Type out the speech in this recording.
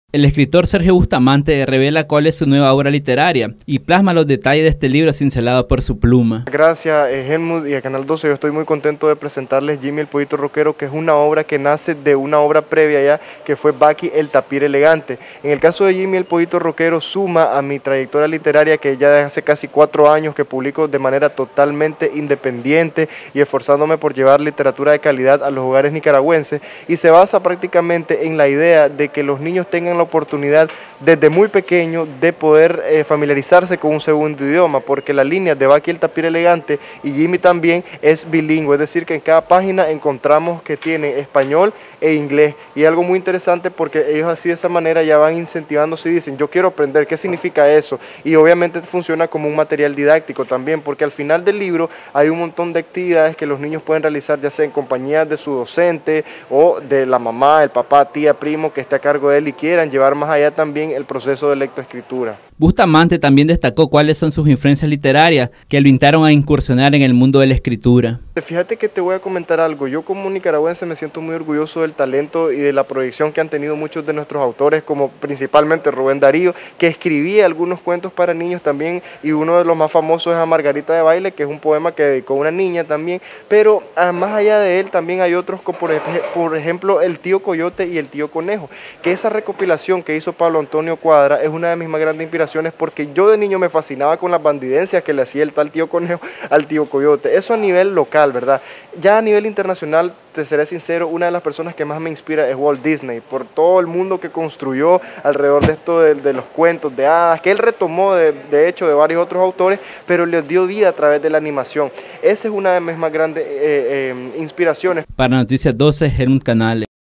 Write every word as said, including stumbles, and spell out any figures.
El escritor Sergio Bustamante revela cuál es su nueva obra literaria y plasma los detalles de este libro cincelado por su pluma. Gracias eh, Helmut y a Canal doce, yo estoy muy contento de presentarles Jimmy el Pollito Rockero, que es una obra que nace de una obra previa ya, que fue Baki el Tapir Elegante. En el caso de Jimmy el Pollito Rockero suma a mi trayectoria literaria, que ya hace casi cuatro años que publico de manera totalmente independiente y esforzándome por llevar literatura de calidad a los hogares nicaragüenses, y se basa prácticamente en la idea de que los niños tengan la oportunidad desde muy pequeño de poder eh, familiarizarse con un segundo idioma, porque la línea de Baki el Tapir Elegante y Jimmy también es bilingüe, es decir que en cada página encontramos que tiene español e inglés, y algo muy interesante porque ellos así de esa manera ya van incentivándose y dicen yo quiero aprender qué significa eso, y obviamente funciona como un material didáctico también, porque al final del libro hay un montón de actividades que los niños pueden realizar ya sea en compañía de su docente o de la mamá, el papá, tía, primo que esté a cargo de él y quieran llevar más allá también el proceso de lectoescritura. Bustamante también destacó cuáles son sus influencias literarias que lo invitaron a incursionar en el mundo de la escritura. Fíjate que te voy a comentar algo, yo como nicaragüense me siento muy orgulloso del talento y de la proyección que han tenido muchos de nuestros autores, como principalmente Rubén Darío, que escribía algunos cuentos para niños también, y uno de los más famosos es A Margarita de Baile, que es un poema que dedicó a una niña también, pero más allá de él también hay otros, como por, por ejemplo El Tío Coyote y El Tío Conejo, que esa recopilación que hizo Pablo Antonio Cuadra es una de mis más grandes inspiraciones, porque yo de niño me fascinaba con las bandidencias que le hacía el tal Tío Conejo al Tío Coyote, eso a nivel local, ¿verdad? Ya a nivel internacional, te seré sincero, una de las personas que más me inspira es Walt Disney, por todo el mundo que construyó alrededor de esto de, de los cuentos de hadas, que él retomó de, de hecho de varios otros autores, pero les dio vida a través de la animación. Esa es una de mis más grandes eh, eh, inspiraciones. Para Noticias doce, Helmut Canales.